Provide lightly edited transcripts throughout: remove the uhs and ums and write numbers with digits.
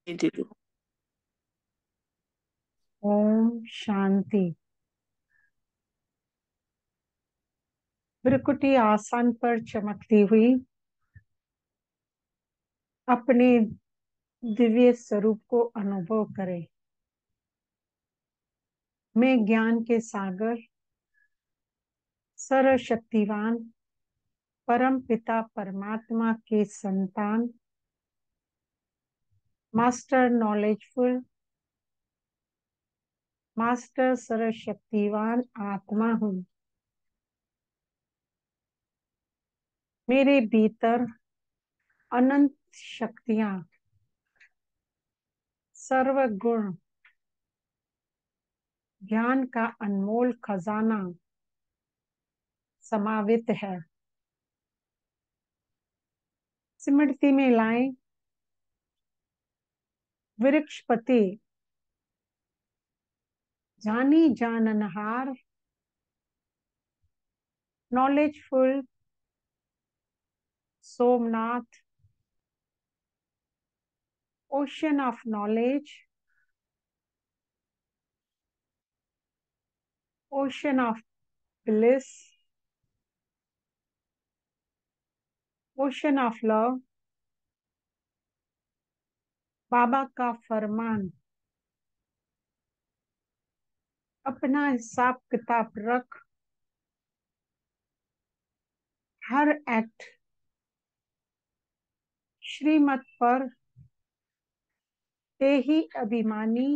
दे दो। ओम शांति। भृकुटी आसन पर चमकती हुई अपने दिव्य स्वरूप को अनुभव करे। मैं ज्ञान के सागर, सर्वशक्तिवान परम पिता परमात्मा के संतान, मास्टर नॉलेजफुल, मास्टर सर्वशक्तिवान आत्मा हूँ। मेरे भीतर अनंत शक्तियां, सर्वगुण, ज्ञान का अनमोल खजाना समावित है। स्मृति में लाएं वृक्षपति, जानी जाननहार, knowledgeful Somnath, ocean of knowledge, ocean of bliss, ocean of love. Baba का फरमान, अपना हिसाब किताब रख, हर एक्ट श्रीमत पर ते ही अभिमानी,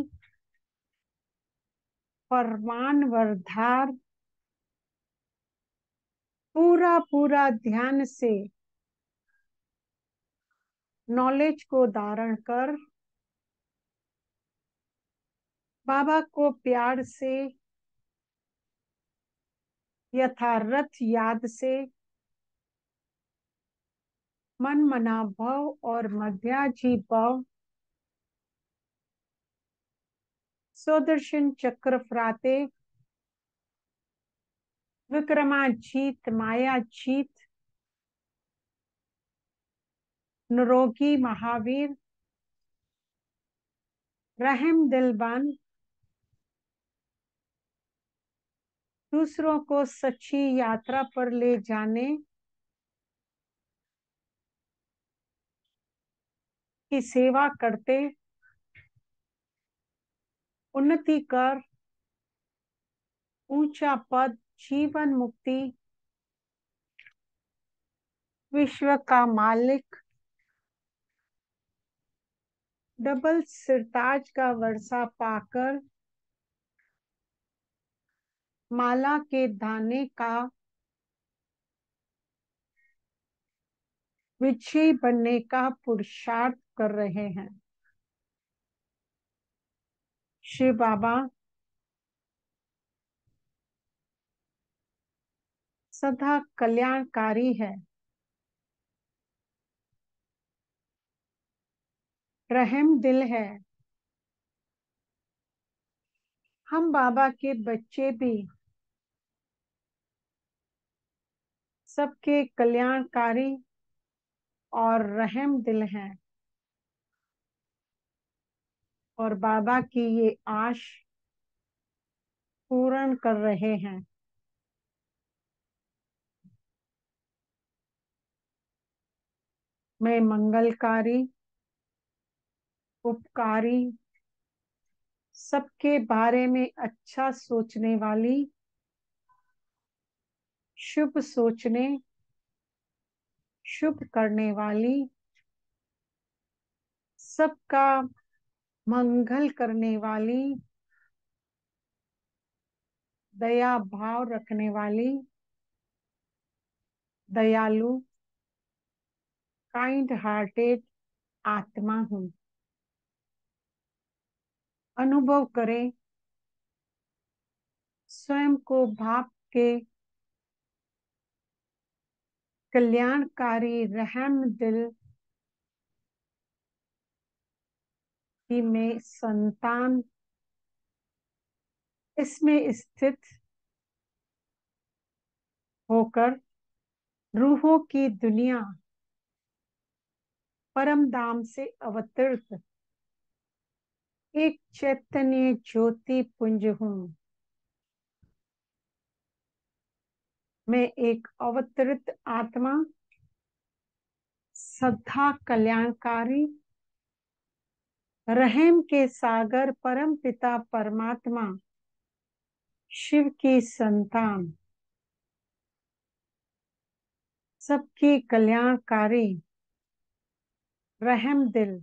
फरमान वरदार। पूरा पूरा ध्यान से नॉलेज को धारण कर, बाबा को प्यार से, यथार्थ याद से, मन मना भव और मध्याजी भव, सुदर्शन चक्र फ्राते, विक्रमाजीत मायाजीत, निरोगी महावीर, रहम दिलबन, दूसरों को सच्ची यात्रा पर ले जाने की सेवा करते, उन्नति कर, ऊंचा पद, जीवन मुक्ति, विश्व का मालिक, डबल सिरताज का वर्षा पाकर, माला के दाने का विजयी बनने का पुरुषार्थ कर रहे हैं। श्री बाबा सदा कल्याणकारी है, रहम दिल है। हम बाबा के बच्चे भी सबके कल्याणकारी और रहम दिल हैं, और बाबा की ये आश पूर्ण कर रहे हैं। मैं मंगलकारी, उपकारी, सबके बारे में अच्छा सोचने वाली, शुभ सोचने, शुभ करने वाली, सबका मंगल करने वाली, दया भाव रखने वाली, दयालु, काइंड हार्टेड आत्मा हूँ। अनुभव करें स्वयं को भाप के कल्याणकारी रहम दिल की मैं संतान, इसमें स्थित होकर रूहों की दुनिया परम धाम से अवतरित एक चैतन्य ज्योति पुंज हूँ। मैं एक अवतरित आत्मा, सदा कल्याणकारी, रहम के सागर, परम पिता परमात्मा, शिव की संतान, सबकी कल्याणकारी, रहम दिल,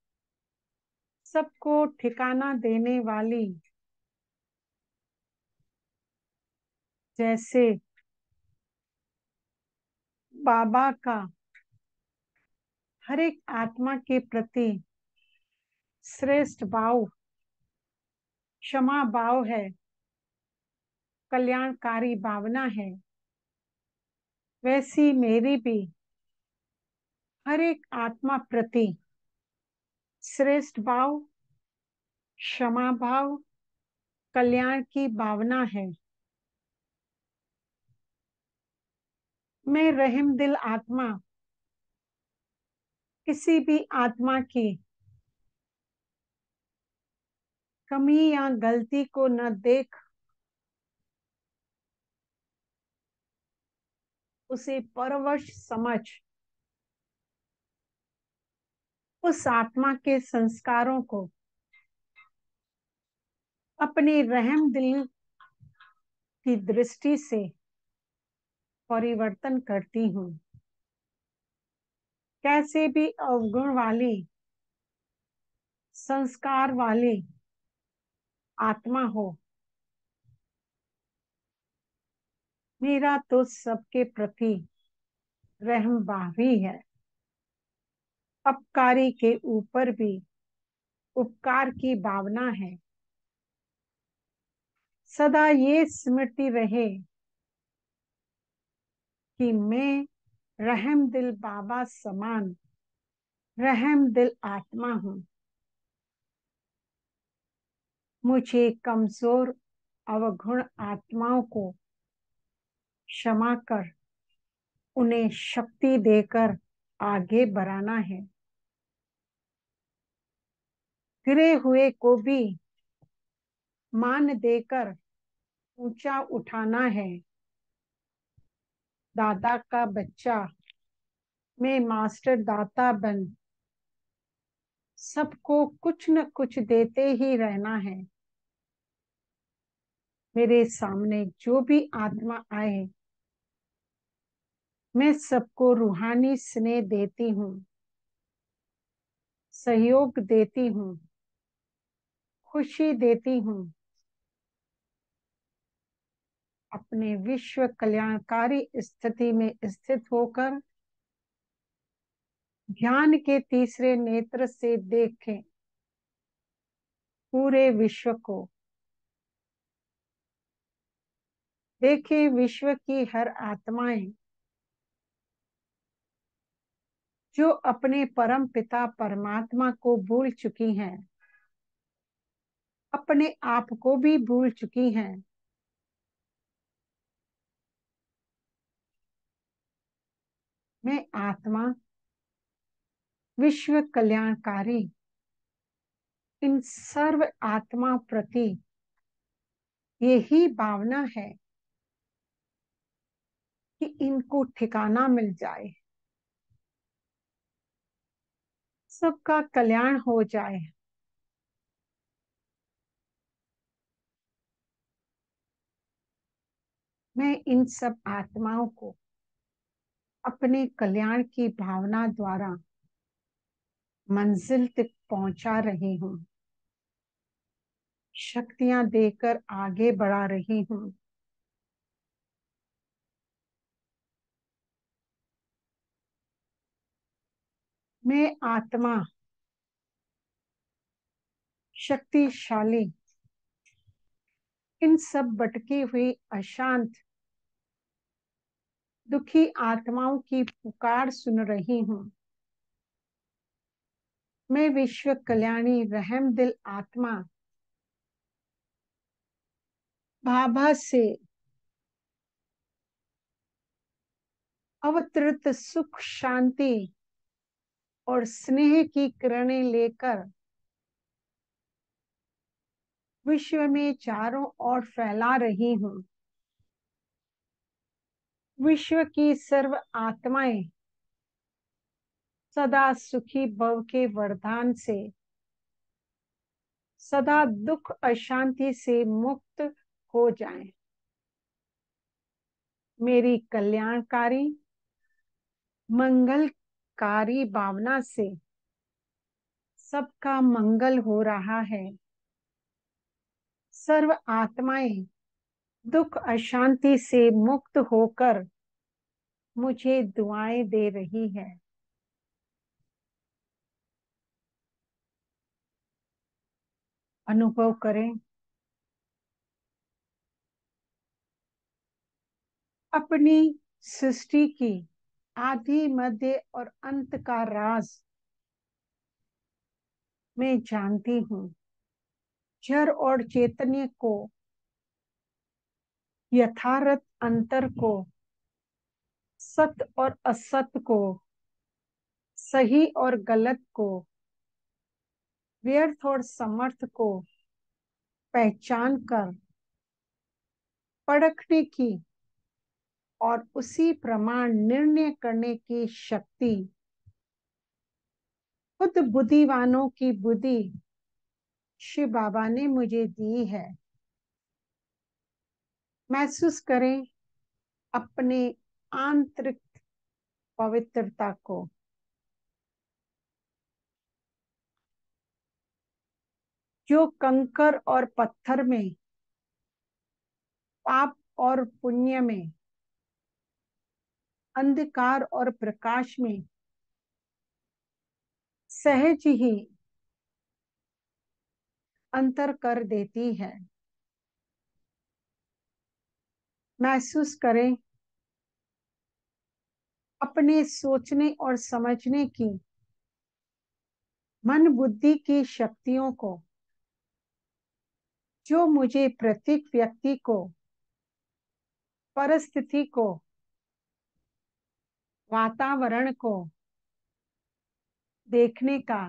सबको ठिकाना देने वाली, जैसे बाबा का हर एक आत्मा के प्रति श्रेष्ठ भाव क्षमा भाव है, कल्याणकारी भावना है, वैसी मेरी भी हर एक आत्मा प्रति श्रेष्ठ भाव, क्षमा भाव, कल्याण की भावना है। मैं रहम दिल आत्मा किसी भी आत्मा की कमी या गलती को न देख उसे परवश समझ उस आत्मा के संस्कारों को अपनी रहम दिल की दृष्टि से परिवर्तन करती हूँ। कैसे भी अवगुण वाली, संस्कार वाली आत्मा हो, मेरा तो सबके प्रति रहम भावी है। अपकारी के ऊपर भी उपकार की भावना है। सदा ये स्मृति रहे कि मैं रहम दिल बाबा समान रहम दिल आत्मा हूँ। मुझे कमजोर अवगुण आत्माओं को क्षमा कर उन्हें शक्ति देकर आगे बढ़ाना है। गिरे हुए को भी मान देकर ऊंचा उठाना है। दादा का बच्चा मैं मास्टर दाता बन सबको कुछ न कुछ देते ही रहना है। मेरे सामने जो भी आत्मा आए, मैं सबको रूहानी स्नेह देती हूँ, सहयोग देती हूँ, खुशी देती हूँ। अपने विश्व कल्याणकारी स्थिति में स्थित होकर ध्यान के तीसरे नेत्र से देखें पूरे विश्व को। देखें विश्व की हर आत्माएं जो अपने परम पिता परमात्मा को भूल चुकी हैं, अपने आप को भी भूल चुकी हैं। मैं आत्मा विश्व कल्याणकारी इन सर्व आत्मा प्रति यही भावना है कि इनको ठिकाना मिल जाए, सबका कल्याण हो जाए। मैं इन सब आत्माओं को अपने कल्याण की भावना द्वारा मंजिल तक पहुंचा रही हूँ, शक्तियां देकर आगे बढ़ा रही हूँ। मैं आत्मा शक्तिशाली इन सब भटकी हुई अशांत दुखी आत्माओं की पुकार सुन रही हूँ। मैं विश्व कल्याणी रहम दिल आत्मा भाभा से अवतरित सुख शांति और स्नेह की किरणें लेकर विश्व में चारों ओर फैला रही हूँ। विश्व की सर्व आत्माएं सदा सुखी भव के वरदान से, सदा दुख अशांति से मुक्त हो जाएं। मेरी कल्याणकारी मंगलकारी भावना से सबका मंगल हो रहा है। सर्व आत्माएं दुख अशांति से मुक्त होकर मुझे दुआएं दे रही है। अनुभव करें अपनी सृष्टि की आदि मध्य और अंत का राज मैं जानती हूँ। जड़ और चैतन्य को, यथार्थ अंतर को, सत्य और असत्य को, सही और गलत को, व्यर्थ और समर्थ को पहचान कर परखने की और उसी प्रमाण निर्णय करने की शक्ति खुद बुद्धिवानों की बुद्धि शिव बाबा ने मुझे दी है। महसूस करें अपने आंतरिक पवित्रता को। जो कंकर और पत्थर में, पाप और पुण्य में, अंधकार और प्रकाश में सहज ही अंतर कर देती है। महसूस करें अपने सोचने और समझने की, मन बुद्धि की शक्तियों को, जो मुझे प्रत्येक व्यक्ति को, परिस्थिति को, वातावरण को देखने का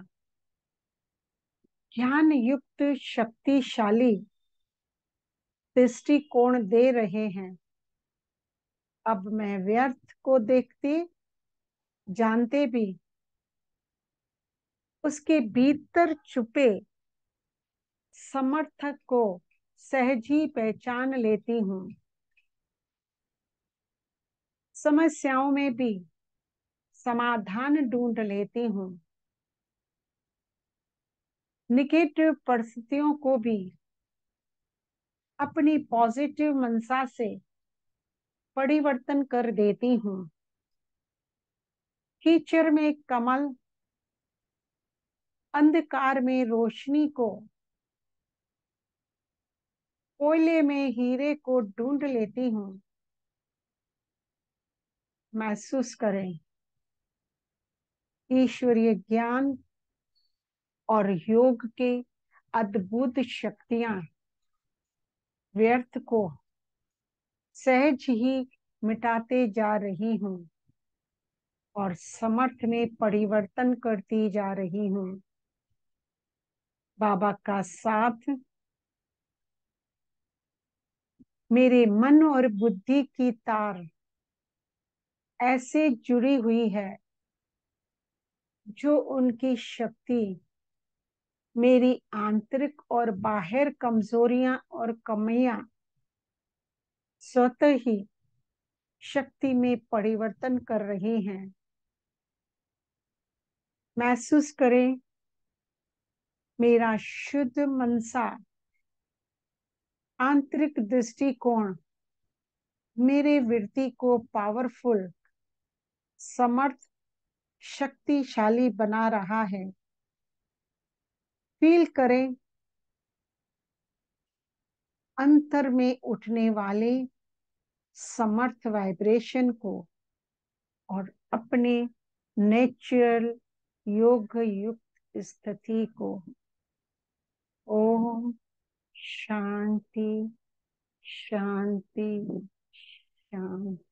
ज्ञान युक्त शक्तिशाली दृष्टिकोण दे रहे हैं। अब मैं व्यर्थ को देखते जानते भी उसके भीतर छुपे समर्थक को सहज ही पहचान लेती हूँ। समस्याओं में भी समाधान ढूंढ लेती हूँ। निगेटिव परिस्थितियों को भी अपनी पॉजिटिव मनसा से परिवर्तन कर देती हूँ। कीचड़ में कमल, अंधकार में रोशनी को, कोयले में हीरे को ढूंढ लेती हूँ। महसूस करें ईश्वरीय ज्ञान और योग के अद्भुत शक्तियां व्यर्थ को सहज ही मिटाते जा रही हूँ और समर्थ में परिवर्तन करती जा रही हूँ। बाबा का साथ मेरे मन और बुद्धि की तार ऐसे जुड़ी हुई है जो उनकी शक्ति मेरी आंतरिक और बाहर कमजोरियां और कमियां स्वतः ही शक्ति में परिवर्तन कर रही हैं। महसूस करें मेरा शुद्ध मनसा आंतरिक दृष्टिकोण मेरे वृत्ति को पावरफुल, समर्थ, शक्तिशाली बना रहा है। फील करें अंतर में उठने वाले समर्थ वाइब्रेशन को और अपने नेचुरल योग युक्त स्थिति को। ओम शांति शांति शांति।